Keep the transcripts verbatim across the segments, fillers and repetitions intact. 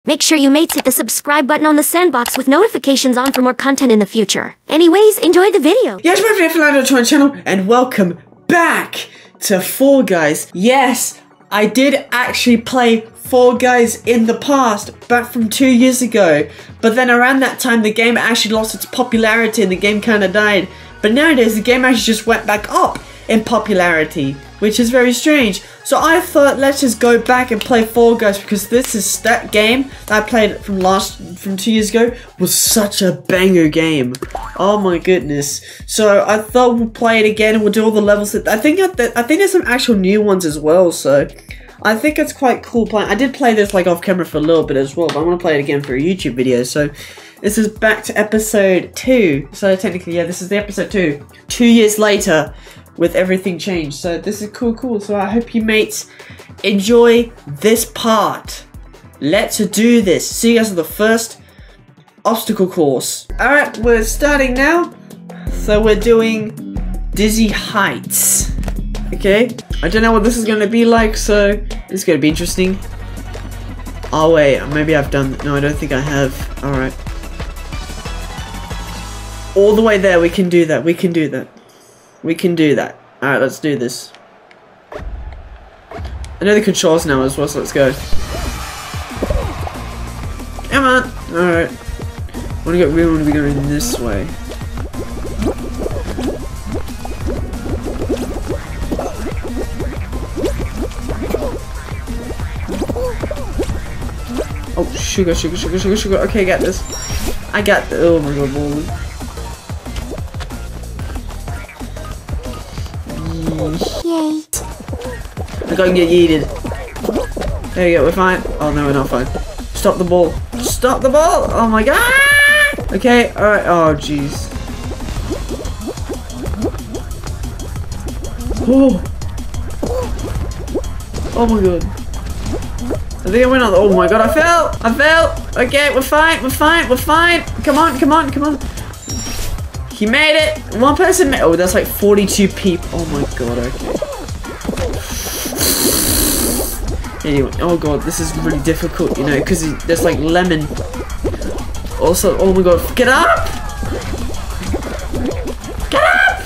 Make sure you mates hit the subscribe button on the sandbox with notifications on for more content in the future. Anyways, enjoy the video. Yes, my favorite Philando to my channel, and welcome back to Fall Guys. Yes, I did actually play Fall Guys in the past, back from two years ago. But then around that time, the game actually lost its popularity and the game kind of died. But nowadays, the game actually just went back up in popularity, which is very strange. So I thought, let's just go back and play Fall Guys, because this is that game that I played from last from two years ago was such a banger game. Oh my goodness! So I thought we'll play it again and we'll do all the levels. That I think that I think there's some actual new ones as well. So I think it's quite cool playing. I did play this like off camera for a little bit as well, but I'm gonna play it again for a YouTube video. So this is back to episode two. So technically, yeah, this is the episode two. Two years later, with everything changed. So this is cool, cool. So I hope you mates enjoy this part. Let's do this. See you guys at the first obstacle course. All right, we're starting now. So we're doing Dizzy Heights. Okay, I don't know what this is gonna be like, so it's gonna be interesting. Oh wait, maybe I've done, no, I don't think I have. All right. All the way there, we can do that, we can do that. We can do that. Alright, let's do this. I know the controls now as well, so let's go. Come on! Alright. I wanna go, we wanna be going this way. Oh, sugar, sugar, sugar, sugar, sugar. Okay, I got this. I got the, oh my god, ball. Yay. I gotta get yeeted. There you go, we're fine. Oh no, we're not fine. Stop the ball. Stop the ball! Oh my god! Okay, alright. Oh jeez. Oh. Oh my god. I think I went on. Oh my god, I fell! I fell! Okay, we're fine, we're fine, we're fine! Come on, come on, come on! He made it! One person made- oh, that's like forty-two people. Oh my god, okay. Anyway, oh god, this is really difficult, you know, because there's like lemon. Also, oh my god, get up! Get up!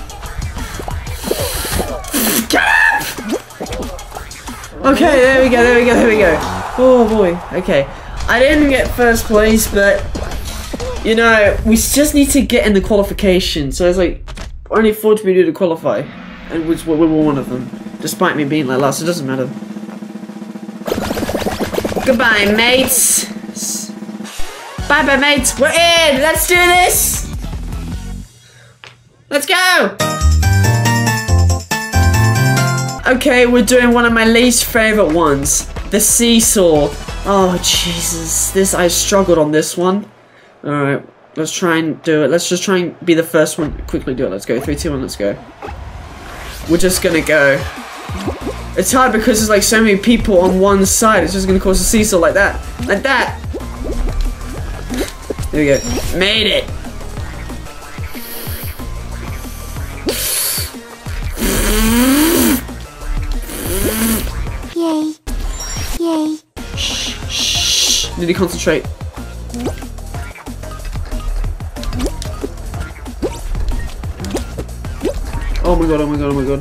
Get up! Okay, there we go, there we go, there we go. Oh boy, okay. I didn't get first place, but you know, we just need to get in the qualification. So it's like only four to do to qualify, and which we were one of them, despite me being like last. It doesn't matter. Goodbye, mates. Bye, bye, mates. We're in. Let's do this. Let's go. Okay, we're doing one of my least favorite ones, the seesaw. Oh Jesus, this I struggled on this one. Alright, let's try and do it. Let's just try and be the first one. Quickly do it. Let's go. Three, two, one, let's go. We're just gonna go. It's hard because there's like so many people on one side. It's just gonna cause a seesaw like that. Like that. There we go. Made it. Yay. Yay. Shh. Shh. Need to concentrate. Oh my god, oh my god, oh my god.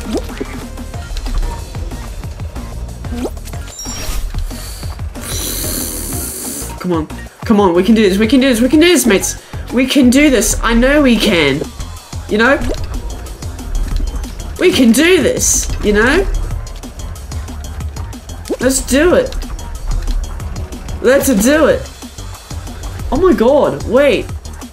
Come on. Come on, we can do this, we can do this, we can do this, mates. We can do this. I know we can. You know? We can do this, you know? Let's do it. Let's do it. Oh my god, wait.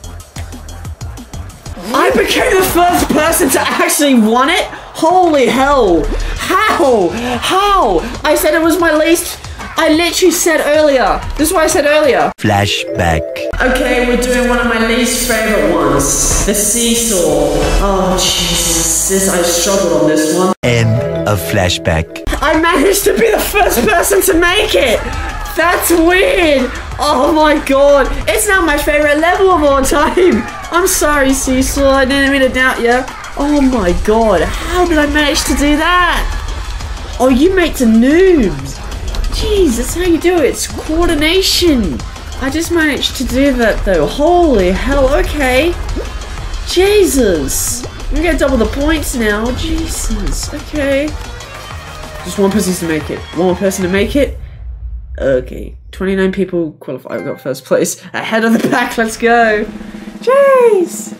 I became the first person to actually won it? Holy hell! How? How? I said it was my least... I literally said earlier. This is what I said earlier. Flashback. Okay, we're doing one of my least favorite ones. The seesaw. Oh, Jesus. This, I struggled on this one. End of flashback. I managed to be the first person to make it! That's weird! Oh my god. It's now my favorite level of all time. I'm sorry, Seesaw. I didn't mean to doubt you. Oh my god. How did I manage to do that? Oh, you mates are noobs. Jeez, that's how you do it. It's coordination. I just managed to do that though. Holy hell, okay. Jesus. We get double the points now. Jesus, okay. Just one person needs to make it. One more person to make it. Okay. twenty-nine people qualify. I got first place. Ahead of the pack, let's go. Jeez.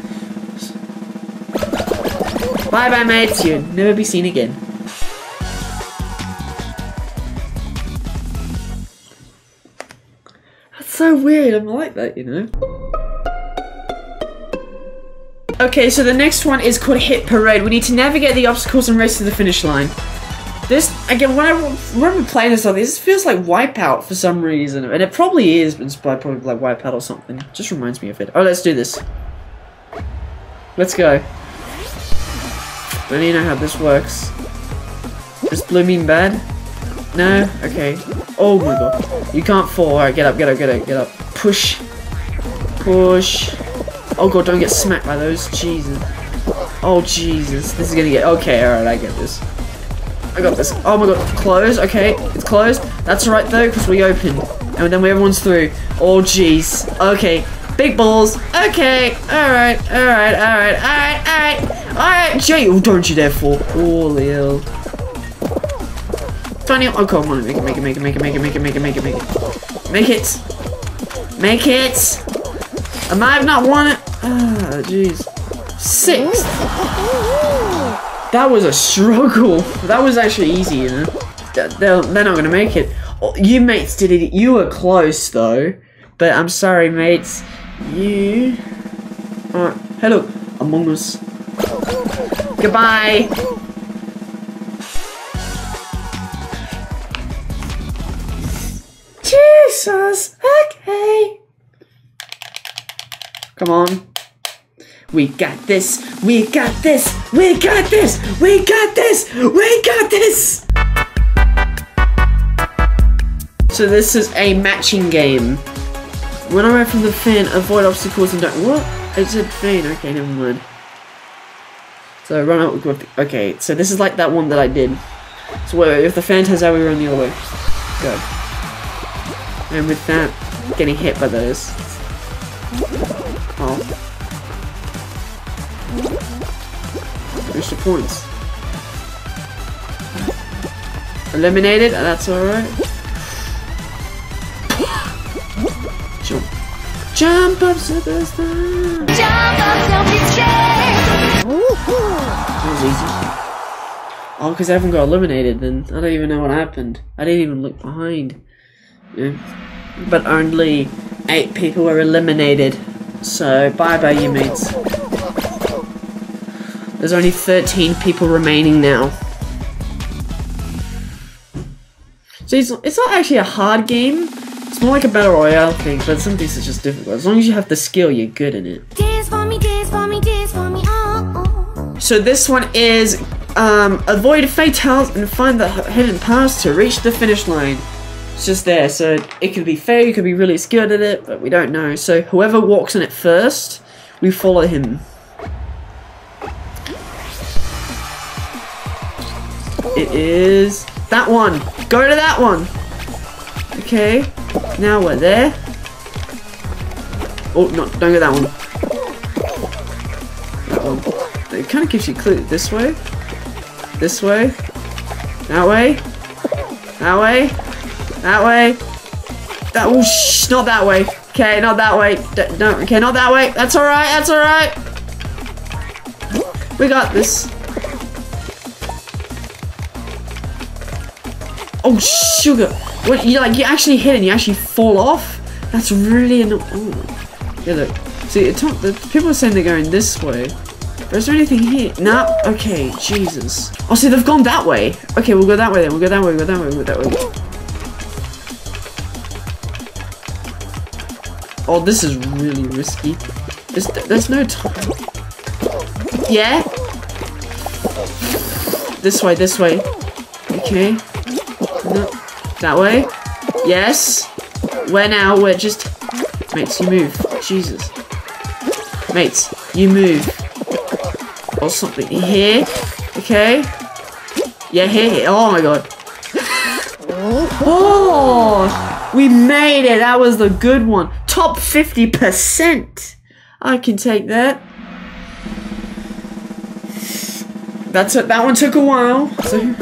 Bye bye mates, you'll never be seen again. That's so weird, I'm like that, you know? Okay, so the next one is called Hit Parade. We need to navigate the obstacles and race to the finish line. This, again, when I remember playing this, this feels like Wipeout for some reason. And it probably is inspired probably like Wipeout or something. It just reminds me of it. Oh, let's do this. Let's go. I don't even know how this works. Does blue mean bad? No? Okay. Oh my god. You can't fall. Alright, get up, get up, get up, get up. Push. Push. Oh god, don't get smacked by those. Jesus. Oh Jesus. This is gonna get... Okay, alright, I get this. I got this. Oh my god. Close. Okay, it's closed. That's alright though, because we open. And then everyone's through. Oh jeez. Okay. Big balls. Okay. Alright, alright, alright, alright, alright. Alright, Jay. Oh, don't you dare fall. Holy hell. twenty. Oh, come on. Make it, make it, make it, make it, make it, make it, make it, make it, make it. Make it. Make it. I might have not won it. Ah, jeez. Sixth. That was a struggle. That was actually easy, you know. They're, they're not gonna make it. Oh, you mates did it. You were close though. But I'm sorry, mates. You. Alright. Hello, Among Us. Goodbye. Jesus. Okay. Come on. We got this. We got this. We got this. We got this. We got this. So this is a matching game. Run away from the fan, avoid obstacles and don't... What? I said fan, okay, never mind. So run out with... Okay, so this is like that one that I did. So wait, if the fan turns out, we run the other way. Go. And with that, getting hit by those. Oh. Extra points. Eliminated, that's alright. Jump. Jump up, superstar! Jump up, don't be scared! That was easy. Oh, because everyone got eliminated, then I don't even know what happened. I didn't even look behind. Yeah. But only eight people were eliminated. So, bye-bye, you mates. There's only thirteen people remaining now. So it's, it's not actually a hard game. It's more like a battle royale thing, but some things are just difficult. As long as you have the skill, you're good in it. Dance for me, dance for me, dance for me, oh, oh. So this one is um, avoid fatales and find the hidden paths to reach the finish line. It's just there, so it could be fair, you could be really skilled at it, but we don't know. So whoever walks on it first, we follow him. It is that one. Go to that one. Okay. Now we're there. Oh, no, don't go that one. That one. It kind of gives you a clue. This way. This way. That way. That way. That way. That. Oh, shh. Not that way. Okay, not that way. D no. Okay, not that way. That's alright. That's alright. We got this. Oh, sugar. What, you like, you actually hit and you actually fall off? That's really annoying. Oh. Yeah, look. See, it took, the people are saying they're going this way. But is there anything here? Nah. Okay, Jesus. Oh, see, they've gone that way. Okay, we'll go that way then. We'll go that way, we'll go that way, we'll go that way. Oh, this is really risky. There's, there's no time. Yeah? This way, this way. Okay. No. That way? Yes? Where now? We're just... Mates, you move. Jesus. Mates, you move. Or something. Here? Okay? Yeah, here, here. Oh my god. Oh, we made it. That was the good one. Top fifty percent. I can take that. That's it. That one took a while. So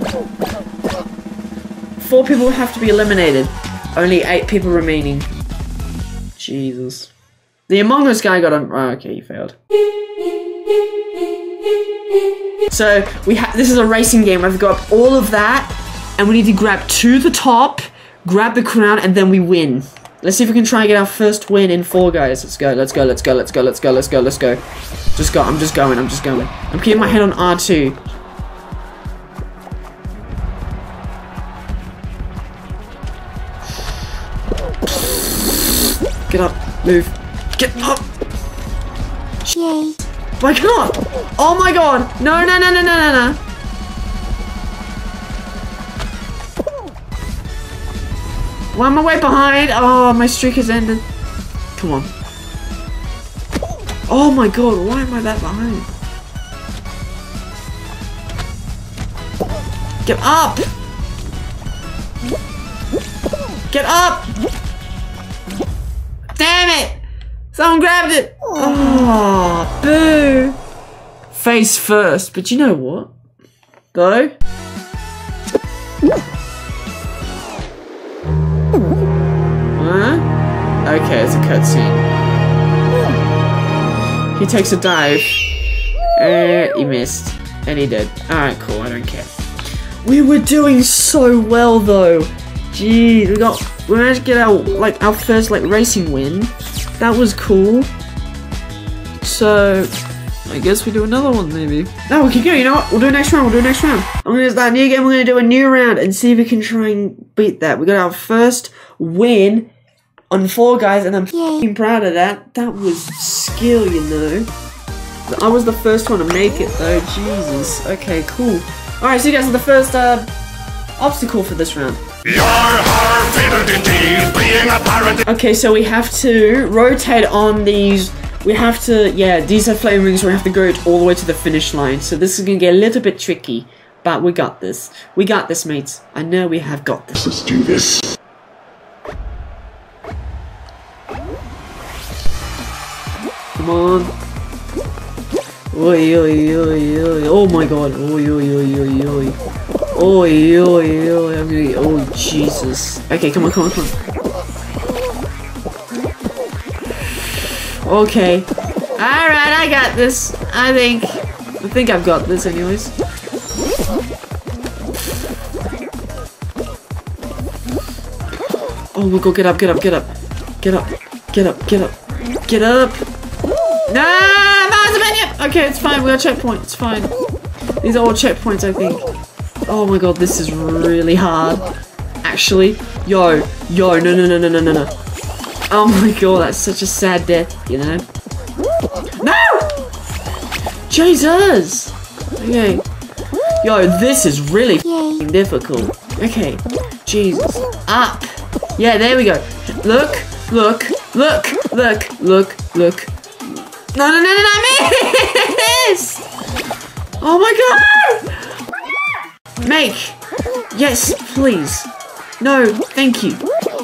four people have to be eliminated. Only eight people remaining. Jesus. The Among Us guy got on. Oh, okay, he failed. So we have. This is a racing game. We've got all of that, and we need to grab to the top, grab the crown, and then we win. Let's see if we can try and get our first win in Fall Guys. Let's go. Let's go. Let's go. Let's go. Let's go. Let's go. Let's go. Just go. I'm just going. I'm just going. I'm keeping my head on R two. Get up. Move. Get up. Yay. I cannot. Oh my god. No, no, no, no, no, no, no. Why am I way behind? Oh, my streak has ended. Come on. Oh my god, why am I that behind? Get up! Get up! Damn it! Someone grabbed it! Oh, boo! Face first, but you know what? Though? Huh? Okay, it's a cutscene. He takes a dive. Uh, he missed. And he did. Alright, cool, I don't care. We were doing so well though. Gee, we got we managed to get our like our first like racing win. That was cool. So I guess we do another one maybe. No, we can go, you know what? We'll do next round, we'll do next round. I'm gonna start a new game, we're gonna do a new round and see if we can try and beat that. We got our first win on Fall Guys and I'm f***ing proud of that. That was skill, you know. I was the first one to make it though, Jesus. Okay, cool. Alright, so you guys are the first uh, obstacle for this round. Okay, so we have to rotate on these. We have to, yeah, these are flame rings, so we have to go all the way to the finish line. So this is gonna get a little bit tricky, but we got this. We got this, mates. I know we have got this. Let's do this. Come on. Oi, oi, oi, oi. Oh my god. Oi, oi, oi, oi, oi. Oi, oi, oi. I'm gonna, oh, Jesus. Okay, come on, come on, come on. Okay. Alright, I got this. I think. I think I've got this anyways. Oh, we'll go get up, get up, get up. Get up, get up, get up. Get up. No! Okay, it's fine. We got checkpoint. It's fine. These are all checkpoints, I think. Oh my god, this is really hard. Actually, yo, yo, no, no, no, no, no, no, no. Oh my god, that's such a sad death, you know? No! Jesus! Okay. Yo, this is really f***ing difficult. Okay. Jesus. Up. Yeah, there we go. Look, look, look, look, look, look. No, no, no, no, no, I missed! Oh my god! Make! Yes, please. No, thank you.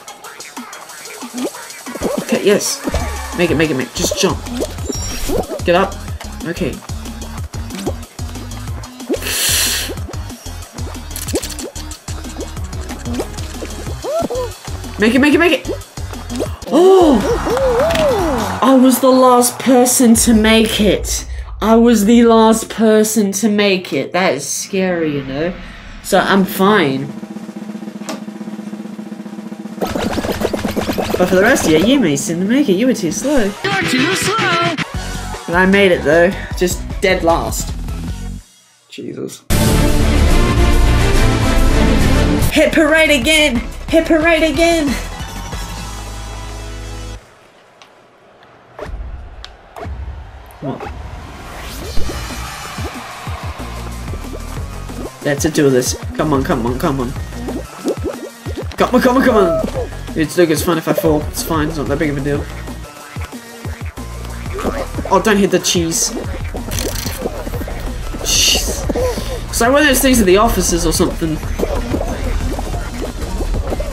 Okay, yes. Make it, make it, make it. Just jump. Get up. Okay. Make it, make it, make it! Oh! I was the last person to make it. I was the last person to make it. That is scary, you know? So I'm fine. But for the rest of you, you may seem to make it. You were too slow. You're too slow! But I made it though. Just dead last. Jesus. Hit parade again! Hit parade again! What? Let's do this. Come on, come on, come on. Come on, come on, come on! It's look, it's fine if I fall. It's fine, it's not that big of a deal. Oh, don't hit the cheese. Jeez. It's like one of those things at the offices or something.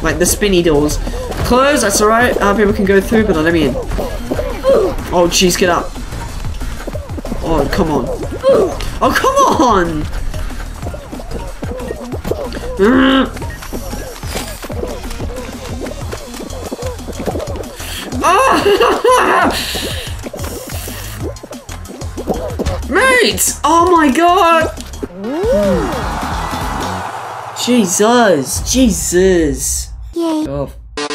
like the spinny doors. Close, that's alright. Uh, people can go through, but not let me in. Oh, jeez, get up. Oh, come on. Oh, come on! Oh! Mate! Oh my god! Jesus! Jesus! Yay. Oh.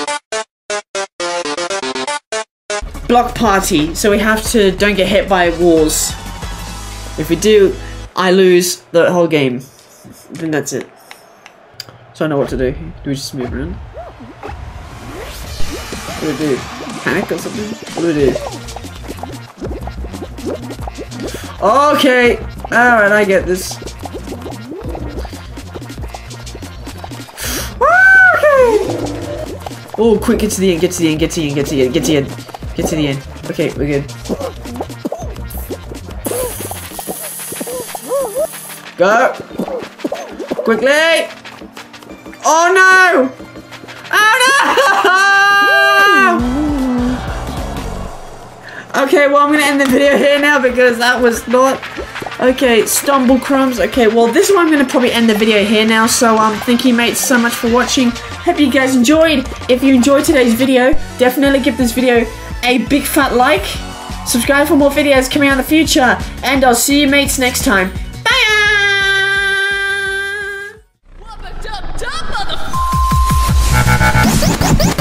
Block party, so we have to don't get hit by walls. If we do, I lose the whole game. Then that's it. So I know what to do. Do we just move around? What do we do? Panic or something? What do we do? Okay! Alright, I get this. Okay! Oh, quick, get to the end, get to the end, get to the end, get to the end, get to the end. Get to the end. Okay, we're good. Go! Quickly! Oh no! Oh no! Okay, well I'm gonna end the video here now because that was not... Okay, Stumble Crumbs. Okay, well this one I'm gonna probably end the video here now, so um, thank you mates so much for watching. Hope you guys enjoyed. If you enjoyed today's video, definitely give this video a big fat like. Subscribe for more videos coming out in the future, and I'll see you mates next time. Bye!